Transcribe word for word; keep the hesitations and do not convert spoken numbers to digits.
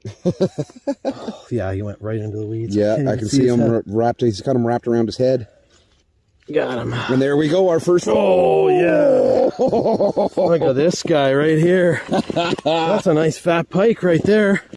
Oh, yeah, he went right into the weeds. Yeah, I can see, see him wrapped. He's got him wrapped around his head. Got him. And there we go, our first. Oh, yeah. Look at this guy right here. That's a nice fat pike right there.